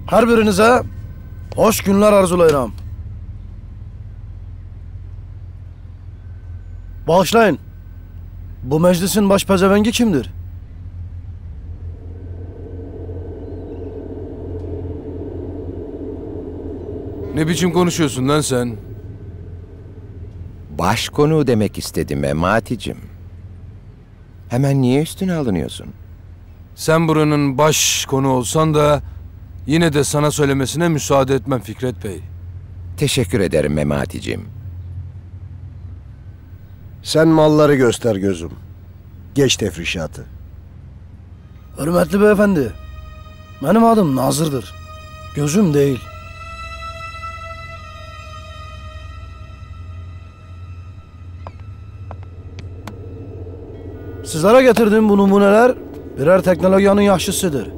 Her birinize hoş günler arzulayıram. Bağışlayın. Bu meclisin baş pezevengi kimdir? Ne biçim konuşuyorsun lan sen? Başkonu demek istedim Memati'cim. Hemen niye üstüne alınıyorsun? Sen buranın baş konu olsan da yine de sana söylemesine müsaade etmem Fikret Bey. Teşekkür ederim Memati'cim. Sen malları göster gözüm. Geç tefrişatı. Hürmetli beyefendi, benim adım Nazır'dır. Gözüm değil. Sizlere getirdiğim bu numuneler birer teknolojinin yaşlısıdır.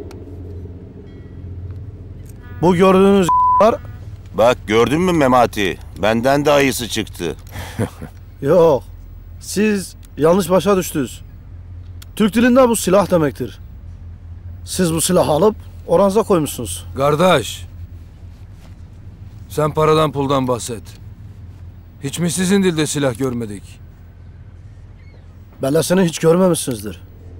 Bu gördüğünüz Bak gördün mü Memati? Benden daha iyisi çıktı. yok. Siz yanlış başa düştünüz. Türk dilinde bu silah demektir. Siz bu silahı alıp oranıza koymuşsunuz. Kardeş, sen paradan puldan bahset. Hiç mi sizin dilde silah görmedik? Bellesini hiç görmemişsinizdir.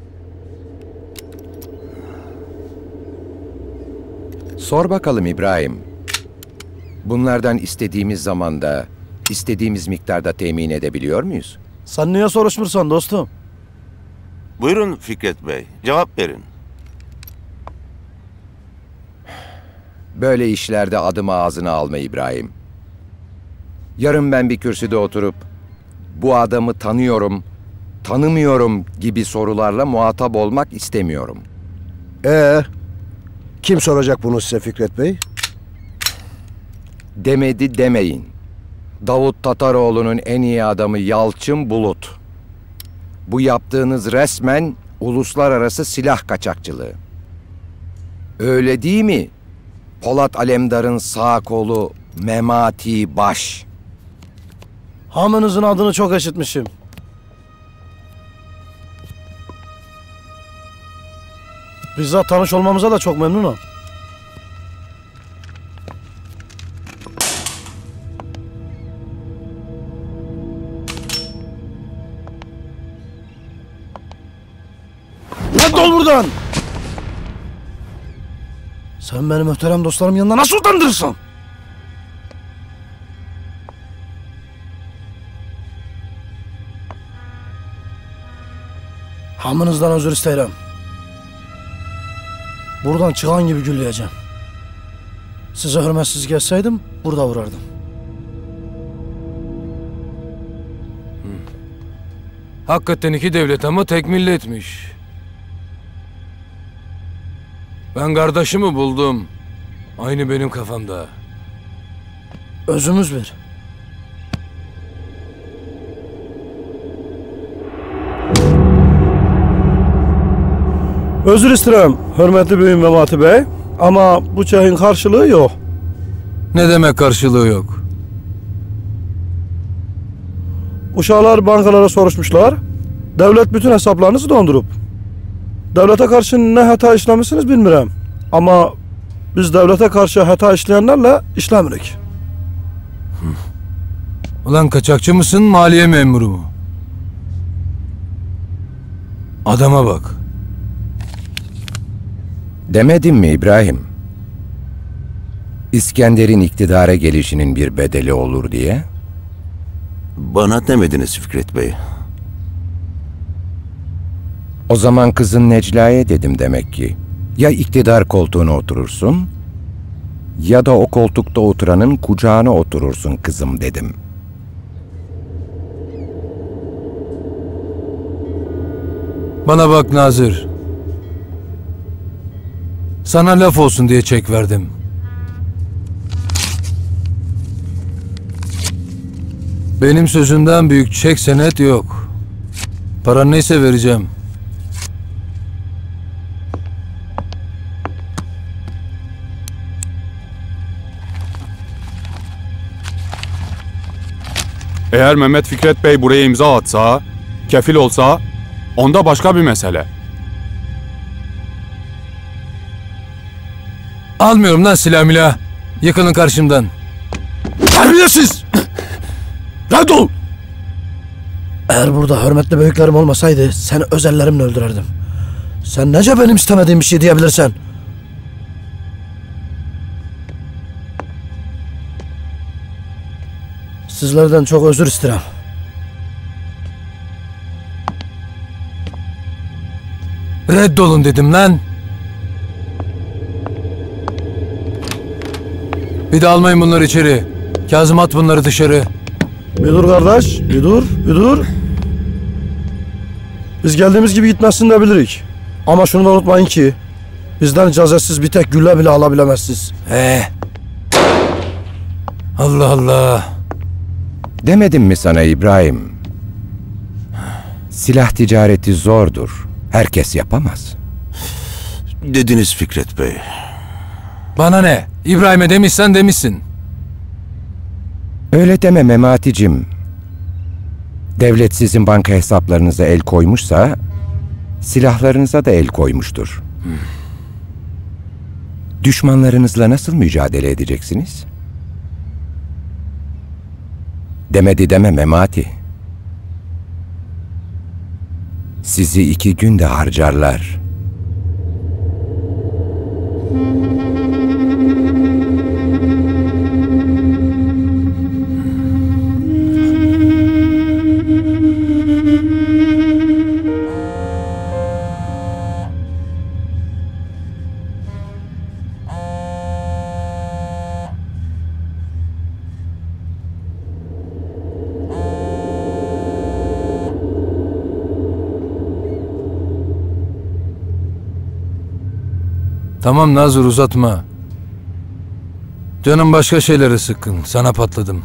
Sor bakalım İbrahim. Bunlardan istediğimiz zamanda, istediğimiz miktarda temin edebiliyor muyuz? Sen niye soruşmursan dostum? Buyurun Fikret Bey, cevap verin. Böyle işlerde adımı ağzına alma İbrahim. Yarın ben bir kürsüde oturup bu adamı tanıyorum, tanımıyorum gibi sorularla muhatap olmak istemiyorum. Kim soracak bunu size Fikret Bey? Demedi demeyin. Davut Tataroğlu'nun en iyi adamı Yalçın Bulut. Bu yaptığınız resmen uluslararası silah kaçakçılığı. Öyle değil mi? Polat Alemdar'ın sağ kolu Memati Baş. Hamınızın adını çok işitmişim. Bizzat tanış olmamıza da çok memnunum. Lan dol buradan! Sen benim muhterem dostlarım yanında nasıl utandırırsın? Hamınızdan özür isterim. Buradan çıkan gibi gülleyeceğim. Size hürmetsiz geçseydim burada vurardım. Hakikaten iki devlet ama tek milletmiş. Ben kardeşimi buldum. Aynı benim kafamda. Özümüz bir. Özür isterim hürmetli büyüğüm Memati Bey. Ama bu çayın karşılığı yok. Ne demek karşılığı yok? Uşaklar bankalara soruşmuşlar. Devlet bütün hesaplarınızı dondurup. Devlete karşı ne hata işlemişsiniz bilmirəm. Ama biz devlete karşı hata işleyenlerle işlemirik. Ulan kaçakçı mısın, maliye memuru mu? Adama bak. Demedim mi İbrahim? İskender'in iktidara gelişinin bir bedeli olur diye. Bana demediniz Fikret Bey. O zaman kızın Necla'ya dedim demek ki. Ya iktidar koltuğuna oturursun ya da o koltukta oturanın kucağına oturursun kızım dedim. Bana bak Nazır. Sana laf olsun diye çek verdim. Benim sözümden büyük çek senet yok. Paran neyse vereceğim. Eğer Mehmet Fikret Bey buraya imza atsa, kefil olsa, onda başka bir mesele. Almıyorum lan silah milah. Yıkılın karşımdan. Terbiyesiz! Red ol! Eğer burada hürmetli büyüklerim olmasaydı seni öz ellerimle öldürürdüm. Sen nece benim istemediğim bir şey diyebilirsen? Sizlerden çok özür isterim. Reddolun dedim lan. Bir de almayın bunları içeri. Kazım at bunları dışarı. Bir dur kardeş, bir dur. Biz geldiğimiz gibi gitmezsin de bilirik. Ama şunu da unutmayın ki bizden icazetsiz bir tek gülle bile alabilemezsiniz. Allah Allah. Demedim mi sana İbrahim? Silah ticareti zordur. Herkes yapamaz. Dediniz Fikret Bey. Bana ne? İbrahim'e demişsen demişsin. Öyle deme Memati'cim. Devlet sizin banka hesaplarınıza el koymuşsa silahlarınıza da el koymuştur. Düşmanlarınızla nasıl mücadele edeceksiniz? Demedi deme Memati. Sizi 2 günde harcarlar. Tamam Nazır, uzatma. Canım başka şeylere sıkkın. Sana patladım.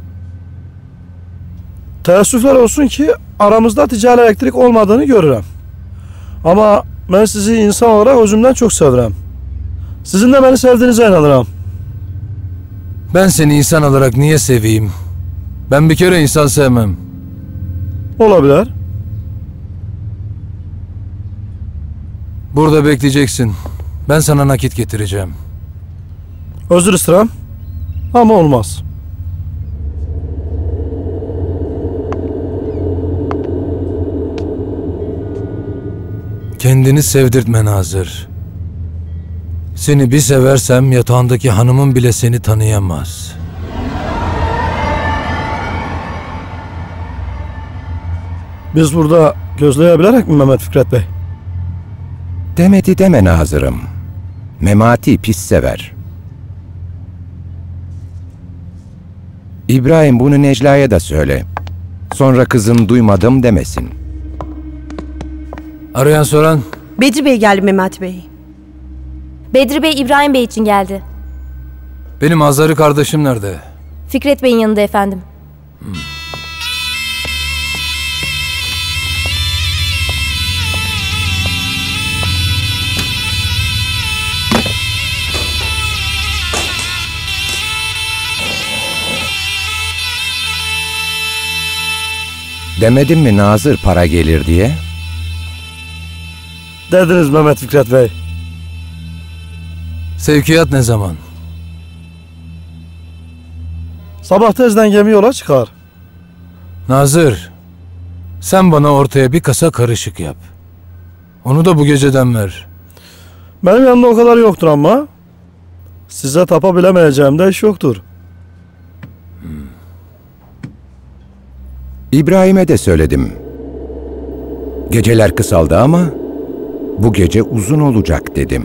Teessüfler olsun ki aramızda ticari elektrik olmadığını görürüm. Ama ben sizi insan olarak özümden çok severim. Sizin de beni sevdiğinize inanırım. Ben seni insan olarak niye seveyim? Ben bir kere insan sevmem. Olabilir. Burada bekleyeceksin. Ben sana nakit getireceğim. Özür isterim. Ama olmaz. Kendini sevdirtme Nazır. Seni bir seversem yatağındaki hanımın bile seni tanıyamaz. Biz burada gözleyebilerek mi Mehmet Fikret Bey? Demedi deme Nazırım. Memati pis sever. İbrahim bunu Necla'ya da söyle. Sonra kızım duymadım demesin. Arayan soran? Bedri Bey geldi Mehmet Bey. Bedri Bey İbrahim Bey için geldi. Benim Azarı kardeşim nerede? Fikret Bey'in yanında efendim. Demedim mi Nazır para gelir diye? Dediniz Mehmet Fikret Bey. Sevkiyat ne zaman? Sabah tezden gemi yola çıkar. Nazır, sen bana ortaya bir kasa karışık yap. Onu da bu geceden ver. Benim yanımda o kadar yoktur ama size tapabilemeyeceğim de iş yoktur. İbrahim'e de söyledim. Geceler kısaldı ama bu gece uzun olacak dedim.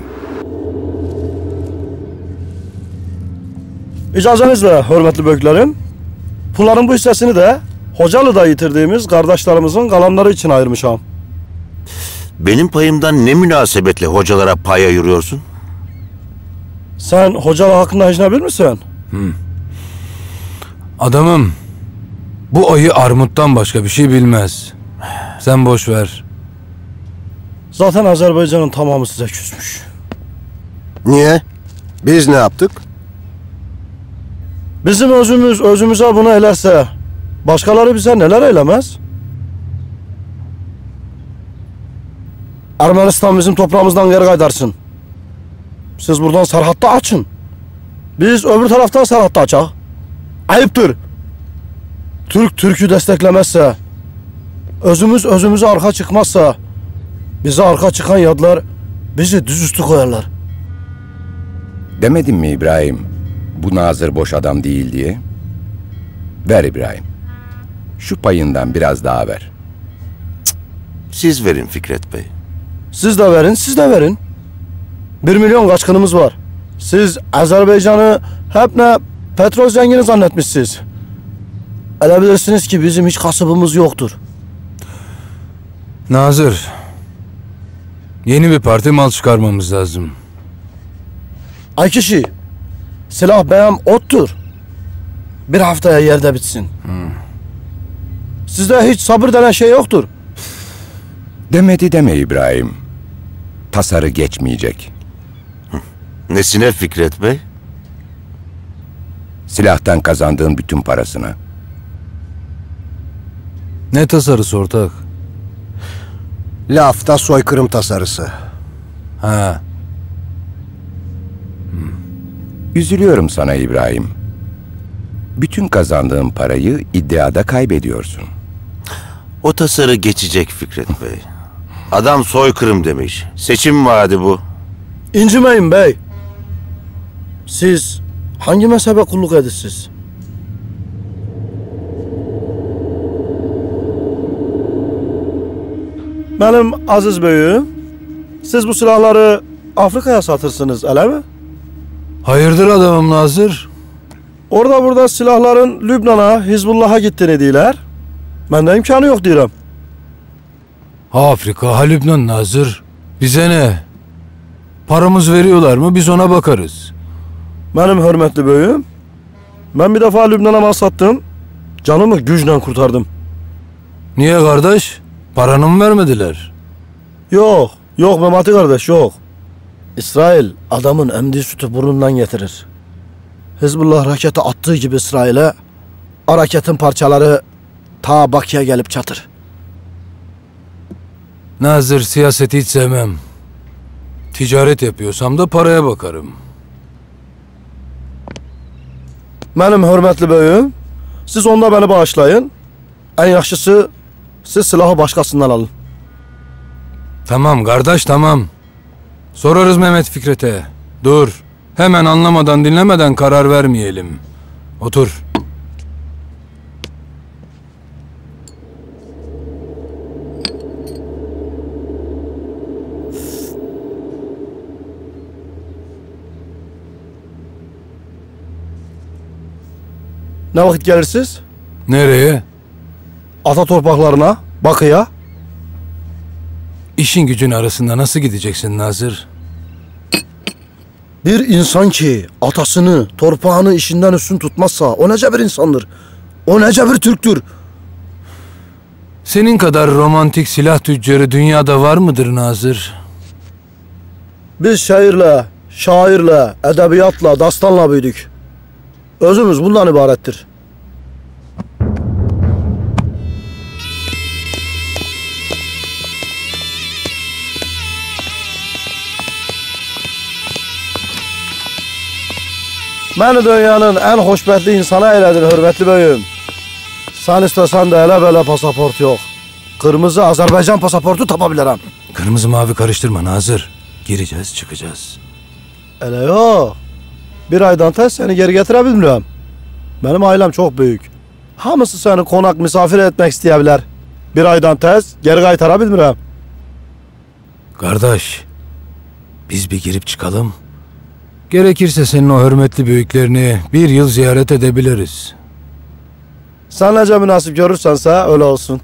İcazenizle hürmetli büyüklerim, pulların bu hissesini de Hocalı'da yitirdiğimiz kardeşlerimizin kalanları için ayırmışam. Benim payımdan ne münasebetle hocalara pay ayırıyorsun? Sen Hocalı hakkında hiç ne bilir misin? Adamım, bu ayı armuttan başka bir şey bilmez. Sen boş ver. Zaten Azerbaycan'ın tamamı size küsmüş. Niye? Biz ne yaptık? Bizim özümüze bunu elerse başkaları bize neler eylemez? Ermenistan bizim toprağımızdan geri kaydarsın. Siz buradan Serhat'ta açın. Biz öbür taraftan Serhat'ta açak. Ayıptır. Türk Türk'ü desteklemezse, özümüz özümüze arka çıkmazsa, bize arka çıkan yadlar bizi düzüstü koyarlar. Demedim mi İbrahim? Bu Nazır boş adam değil diye. Ver İbrahim. Şu payından biraz daha ver. Siz verin Fikret Bey. Siz de verin, siz de verin. 1 milyon kaçkınımız var. Siz Azerbaycan'ı hep ne petrol zengini zannetmişsiniz. Öyle bilirsiniz ki bizim hiç kasabımız yoktur. Nazır, yeni bir parti mal çıkarmamız lazım. Ay kişi, silah beyan ottur. Bir haftaya yerde bitsin. Sizde hiç sabır denen şey yoktur. Demedi deme İbrahim. Tasarı geçmeyecek. Nesine Fikret Bey? Silahtan kazandığın bütün parasına. Ne tasarısı ortak? Lafta soykırım tasarısı. Ha, Üzülüyorum sana İbrahim. Bütün kazandığın parayı iddiada kaybediyorsun. O tasarı geçecek Fikret Bey. Adam soykırım demiş. Seçim vaadi bu. İncimeyin bey. Siz hangi mezhebe kulluk edirsiniz? Benim aziz beyim, siz bu silahları Afrika'ya satırsınız, öyle mi? hayırdır adamım Nazır? Orada burada silahların Lübnan'a, Hizbullah'a gittiğini diyorlar. Bende imkanı yok diyorum. Ha Afrika, ha Lübnan Nazır. Bize ne? Paramız veriyorlar mı biz ona bakarız. Benim hürmetli beyim, ben bir defa Lübnan'a mal sattım, canımı güçle kurtardım. Niye kardeş? Paranı mı vermediler? Yok, yok Memati kardeş yok. İsrail adamın emdiği sütü burnundan getirir. Hizbullah raketi attığı gibi İsrail'e, o raketin parçaları ta Bakü'ye gelip çatır. Nazır, siyaseti hiç sevmem. Ticaret yapıyorsam da paraya bakarım. Benim hürmetli beyim, siz onda beni bağışlayın. En yaxşısı siz silahı başkasından alın. Tamam kardeş, tamam. Sorarız Mehmet Fikret'e. Dur. Hemen anlamadan dinlemeden karar vermeyelim. Otur. Ne vakit gelirsiniz? Nereye? Ata torpaklarına, Bakı'ya. İşin gücün arasında nasıl gideceksin Nazır? Bir insan ki atasını, torpağını işinden üstün tutmazsa o nece bir insandır? O nece bir Türktür? Senin kadar romantik silah tüccarı dünyada var mıdır Nazır? Biz şairle, şairle, edebiyatla, dastanla büyüdük. Özümüz bundan ibarettir. Beni dünyanın en hoşbetli insana eyledin hürmetli beyim. Sen istesen de hele böyle pasaport yok. Kırmızı Azerbaycan pasaportu tapabilirim. Kırmızı mavi karıştırma Nazır. Gireceğiz çıkacağız. Hele yok. Bir aydan tez seni geri getirebilmiyorum. Benim ailem çok büyük. Hamısı seni konak misafir etmek isteyebilir. Bir aydan tez geri kaytarabilmiyorum. Kardeş, biz bir girip çıkalım. Gerekirse senin o hürmetli büyüklerini bir yıl ziyaret edebiliriz. Sen nece münasip görürsense öyle olsun.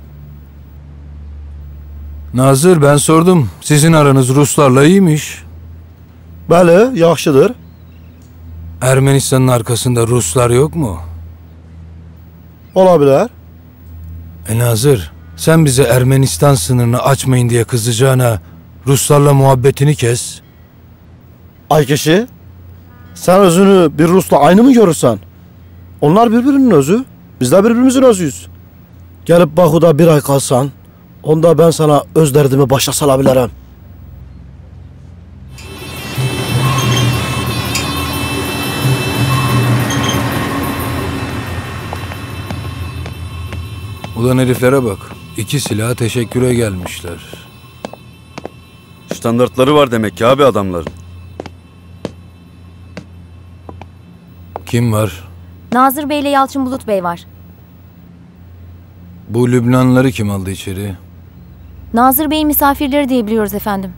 Nazır, ben sordum. Sizin aranız Ruslarla iyiymiş. Bəli, yaxşıdır. Ermenistan'ın arkasında Ruslar yok mu? Ola bilər. Nazır, sen bize Ermenistan sınırını açmayın diye kızacağına Ruslarla muhabbetini kes. Ay kişi, sen özünü bir Rus'la aynı mı görürsen? Onlar birbirinin özü, biz de birbirimizin özüyüz. Gelip Baku'da bir ay kalsan, onda ben sana öz derdimi başa salabilirim. Ulan heriflere bak. 2 silaha teşekküre gelmişler. Standartları var demek ki abi adamların. Kim var? Nazır Bey ile Yalçın Bulut Bey var. Bu Lübnanlıları kim aldı içeri? Nazır Bey'in misafirleri diye biliyoruz efendim.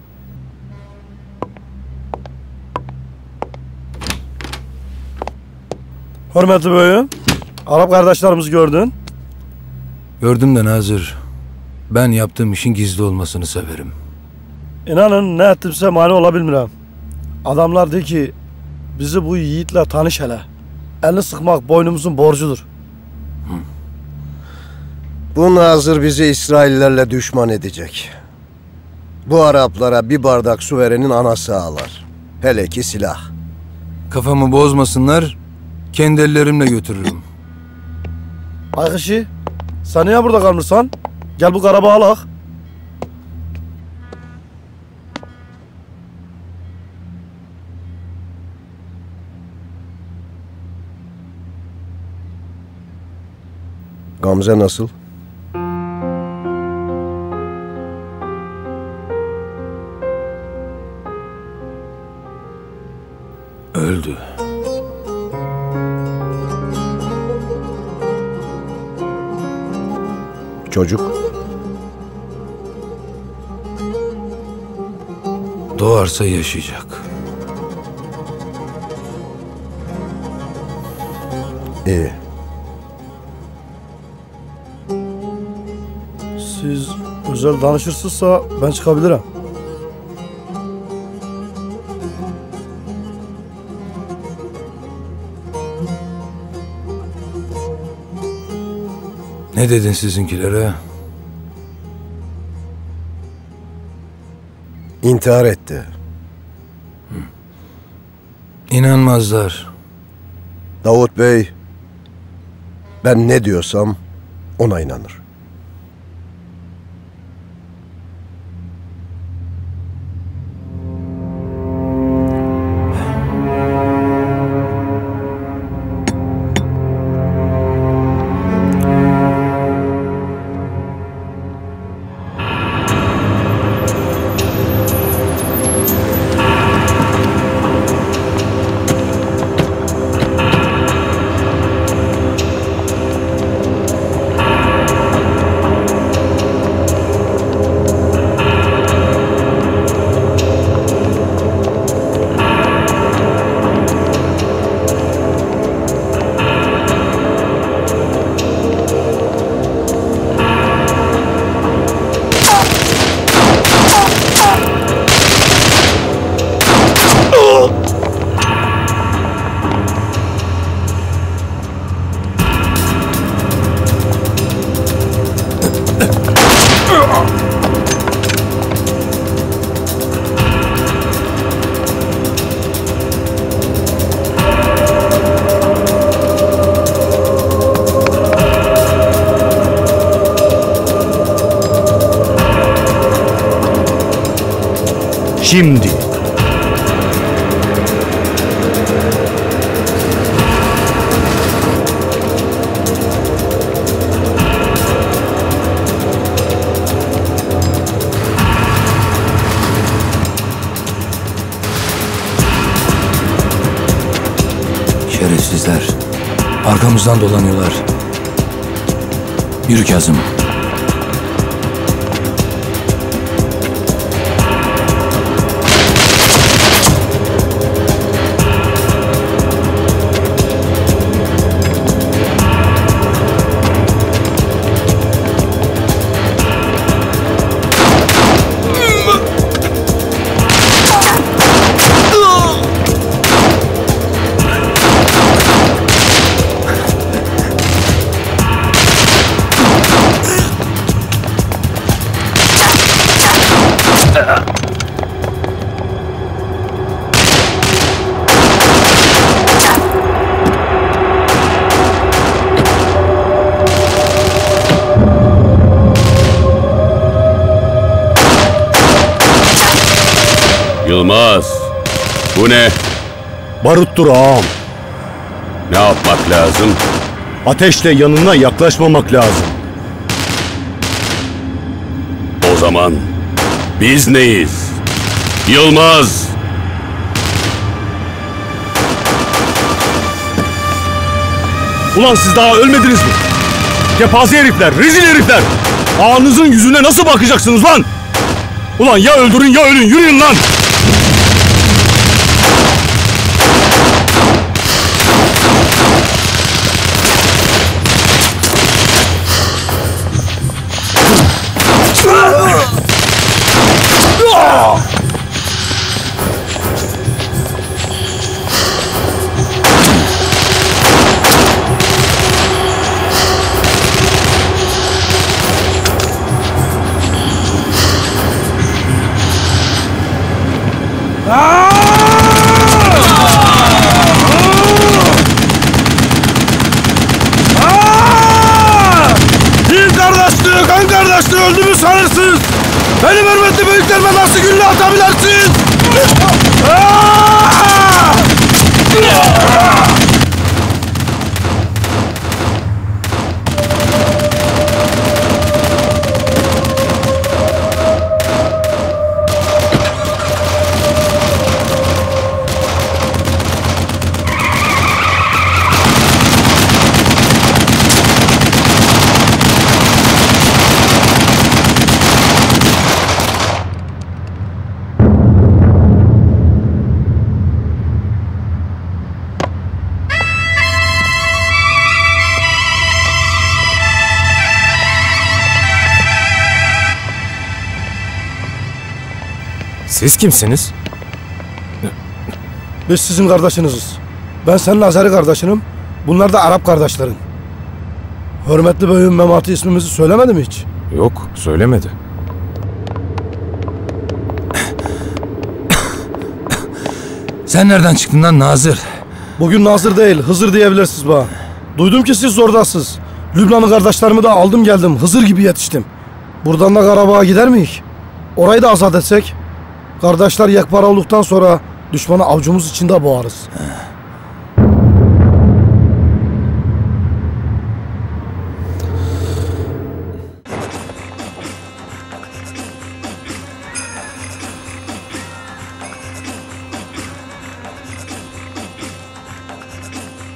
Hürmetli beyim, Arap kardeşlerimizi gördün. Gördüm de Nazır. Ben yaptığım işin gizli olmasını severim. İnanın ne ettimse mani olabilmirəm. Adamlar diyor ki bizi bu yiğitle tanış hele. Elini sıkmak boynumuzun borcudur. Bu Nazır bizi İsraillerle düşman edecek. Bu Araplara bir bardak su verenin anası ağlar. Hele ki silah. Kafamı bozmasınlar, kendi ellerimle götürürüm. Aykışı, sen niye burada kalmışsan? Gel bu karabağı alak. Gamze nasıl? Öldü. Çocuk? Doğarsa yaşayacak. İyi. Siz özel danışırsınızsa ben çıkabilirim. Ne dedin sizinkilere? İntihar etti. İnanmazlar. Davut Bey, ben ne diyorsam ona inanır. Şimdi. Şerefsizler. Arkamızdan dolanıyorlar. Yürü Kazım. Yılmaz, bu ne? Baruttur ağam. Ne yapmak lazım? Ateşle yanına yaklaşmamak lazım. zaman biz neyiz? Yılmaz! Ulan siz daha ölmediniz mi? Kepaze herifler, rezil herifler! Ağanızın yüzüne nasıl bakacaksınız lan? Ulan ya öldürün ya ölün, yürüyün lan! Din kardeşliği, kan kardeşliği öldü mü sanırsınız? Benim hürmetli büyüklerime nasıl gülle atabilirsiniz? Siz kimsiniz? Biz sizin kardeşiniziz. Ben senin Azeri kardeşinim. Bunlar da Arap kardeşlerin. Hürmetli beyim Memati ismimizi söylemedi mi hiç? Yok, söylemedi. Sen nereden çıktın lan Nazır? Bugün Nazır değil, Hızır diyebilirsiniz bana. Duydum ki siz oradasınız. Lübnanlı kardeşlerimi de aldım geldim. Hızır gibi yetiştim. Buradan da Karabağ'a gider miyiz? Orayı da azat etsek. Kardeşler yekpare olduktan sonra düşmanı avucumuz içinde boğarız.